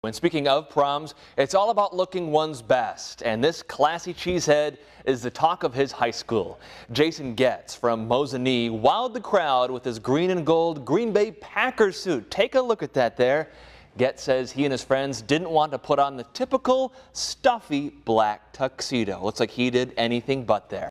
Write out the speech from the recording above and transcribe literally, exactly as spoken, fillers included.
And speaking of proms, it's all about looking one's best, and this classy cheesehead is the talk of his high school. Jayson Goetz from Mosinee wowed the crowd with his green and gold Green Bay Packers suit. Take a look at that there. Goetz says he and his friends didn't want to put on the typical stuffy black tuxedo. Looks like he did anything but there.